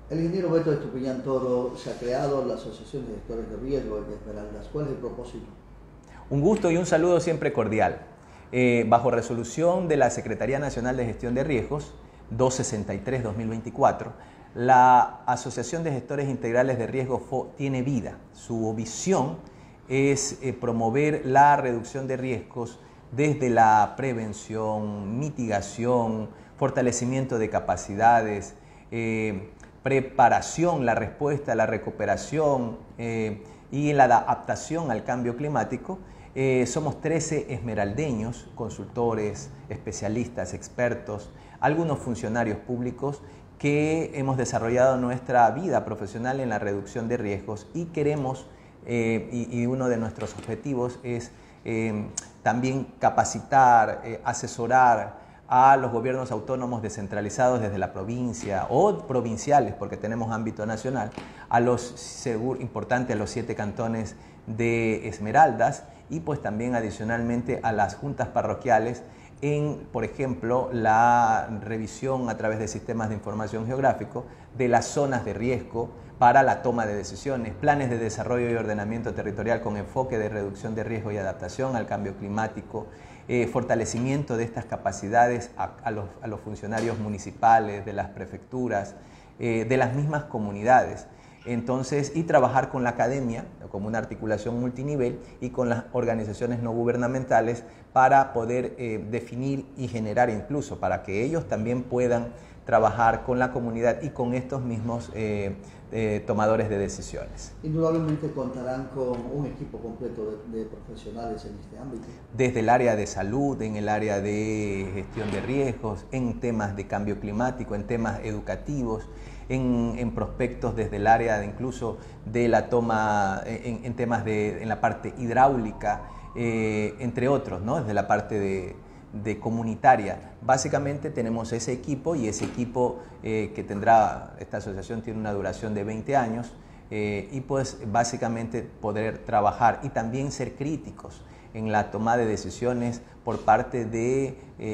El ingeniero Beto Estupiñán Toro, se ha creado la Asociación de Gestores de Riesgo de Esmeraldas. ¿Cuál es el propósito? Un gusto y un saludo siempre cordial. Bajo resolución de la Secretaría Nacional de Gestión de Riesgos 263-2024, la Asociación de Gestores Integrales de Riesgo tiene vida. Su visión es promover la reducción de riesgos desde la prevención, mitigación, fortalecimiento de capacidades, preparación, la respuesta, la recuperación y la adaptación al cambio climático. Somos 13 esmeraldeños, consultores, especialistas, expertos, algunos funcionarios públicos que hemos desarrollado nuestra vida profesional en la reducción de riesgos y queremos, y uno de nuestros objetivos es también capacitar, asesorar a los gobiernos autónomos descentralizados desde la provincia o provinciales, porque tenemos ámbito nacional, a los importantes, a los 7 cantones de Esmeraldas y pues también adicionalmente a las juntas parroquiales en, por ejemplo, la revisión a través de sistemas de información geográfico de las zonas de riesgo para la toma de decisiones, planes de desarrollo y ordenamiento territorial con enfoque de reducción de riesgo y adaptación al cambio climático, fortalecimiento de estas capacidades a los funcionarios municipales, de las prefecturas, de las mismas comunidades. Entonces, y trabajar con la academia, como una articulación multinivel, y con las organizaciones no gubernamentales para poder definir y generar incluso, para que ellos también puedan trabajar con la comunidad y con estos mismos tomadores de decisiones. Indudablemente contarán con un equipo completo de profesionales en este ámbito. Desde el área de salud, en el área de gestión de riesgos, en temas de cambio climático, en temas educativos, en prospectos desde el área de incluso de la toma, en temas en la parte hidráulica, entre otros, ¿no? Desde la parte de comunitaria. Básicamente tenemos ese equipo y ese equipo que tendrá, esta asociación tiene una duración de 20 años y pues básicamente poder trabajar y también ser críticos en la toma de decisiones por parte de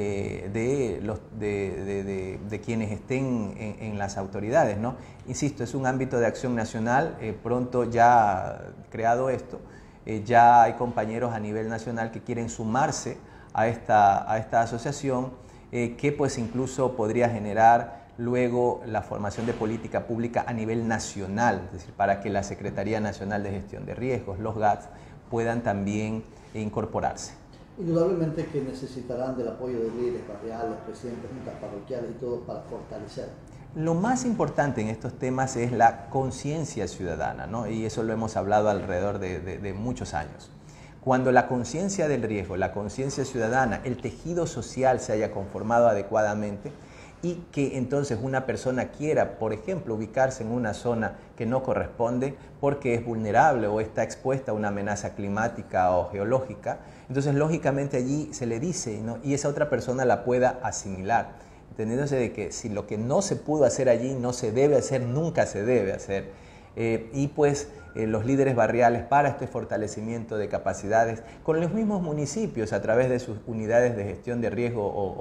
quienes estén en las autoridades, ¿no? Insisto, es un ámbito de acción nacional, pronto ya creado esto, ya hay compañeros a nivel nacional que quieren sumarse a esta asociación que pues incluso podría generar luego la formación de política pública a nivel nacional, es decir, para que la Secretaría Nacional de Gestión de Riesgos, los GATS, puedan también incorporarse. Indudablemente que necesitarán del apoyo de líderes barriales, presidentes, juntas parroquiales y todo para fortalecer. Lo más importante en estos temas es la conciencia ciudadana, ¿no? Y eso lo hemos hablado alrededor de muchos años. Cuando la conciencia del riesgo, la conciencia ciudadana, el tejido social se haya conformado adecuadamente y que entonces una persona quiera, por ejemplo, ubicarse en una zona que no corresponde porque es vulnerable o está expuesta a una amenaza climática o geológica, entonces lógicamente allí se le dice, ¿no? Y esa otra persona la pueda asimilar, entendiéndose de que si lo que no se pudo hacer allí no se debe hacer, nunca se debe hacer. Y pues los líderes barriales para este fortalecimiento de capacidades con los mismos municipios a través de sus unidades de gestión de riesgo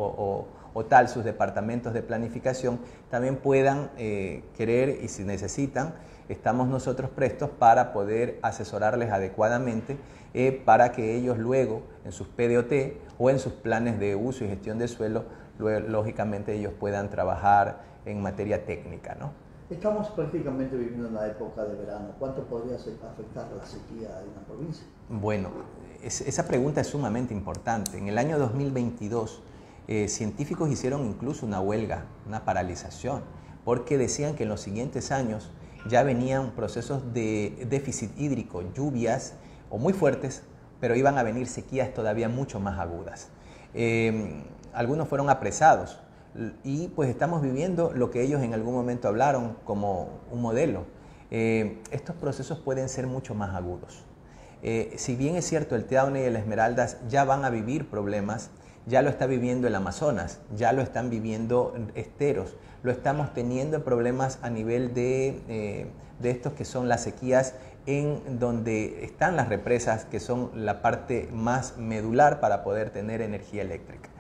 o tal, sus departamentos de planificación, también puedan querer y si necesitan, estamos nosotros prestos para poder asesorarles adecuadamente para que ellos luego en sus PDOT o en sus planes de uso y gestión de suelo, lógicamente ellos puedan trabajar en materia técnica, ¿no? Estamos prácticamente viviendo en la época de verano. ¿Cuánto podría afectar la sequía en la provincia? Bueno, esa pregunta es sumamente importante. En el año 2022, científicos hicieron incluso una huelga, una paralización, porque decían que en los siguientes años ya venían procesos de déficit hídrico, lluvias o muy fuertes, pero iban a venir sequías todavía mucho más agudas. Algunos fueron apresados. Y pues estamos viviendo lo que ellos en algún momento hablaron como un modelo. Estos procesos pueden ser mucho más agudos. Si bien es cierto el Teaune y el Esmeraldas ya van a vivir problemas, ya lo está viviendo el Amazonas, ya lo están viviendo esteros, lo estamos teniendo problemas a nivel de estos que son las sequías en donde están las represas que son la parte más medular para poder tener energía eléctrica.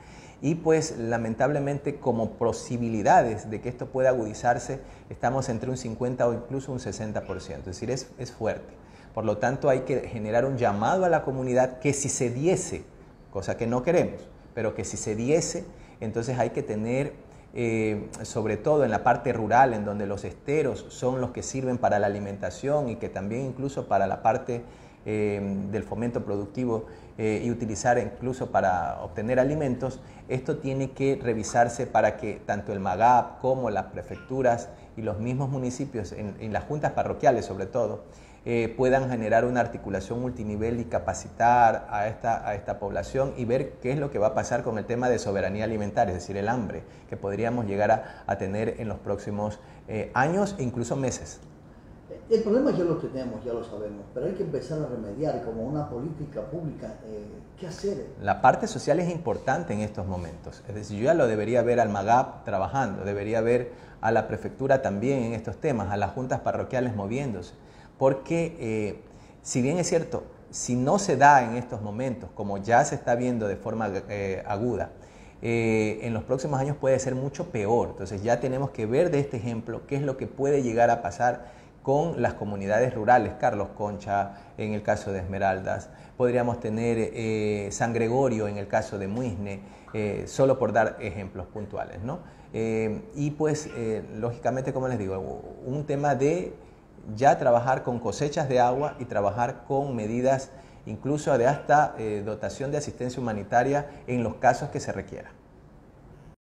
y pues lamentablemente como posibilidades de que esto pueda agudizarse estamos entre un 50 o incluso un 60%, es decir, es fuerte. Por lo tanto hay que generar un llamado a la comunidad que si se diese, cosa que no queremos, pero que si se diese, entonces hay que tener, sobre todo en la parte rural, en donde los esteros son los que sirven para la alimentación y que también incluso para la parte del fomento productivo y utilizar incluso para obtener alimentos, esto tiene que revisarse para que tanto el MAGAP como las prefecturas y los mismos municipios, en las juntas parroquiales sobre todo, puedan generar una articulación multinivel y capacitar a esta población y ver qué es lo que va a pasar con el tema de soberanía alimentaria, es decir, el hambre que podríamos llegar a tener en los próximos años e incluso meses. El problema ya lo tenemos, ya lo sabemos, pero hay que empezar a remediar como una política pública. ¿Qué hacer? La parte social es importante en estos momentos. Es decir, yo ya lo debería ver al MAGAP trabajando, debería ver a la prefectura también en estos temas, a las juntas parroquiales moviéndose. Porque si bien es cierto, si no se da en estos momentos, como ya se está viendo de forma aguda, en los próximos años puede ser mucho peor. Entonces ya tenemos que ver de este ejemplo qué es lo que puede llegar a pasar con las comunidades rurales. Carlos Concha en el caso de Esmeraldas, podríamos tener San Gregorio en el caso de Muisne, solo por dar ejemplos puntuales, ¿no? Y pues lógicamente, como les digo, un tema de ya trabajar con cosechas de agua y trabajar con medidas incluso de hasta dotación de asistencia humanitaria en los casos que se requiera.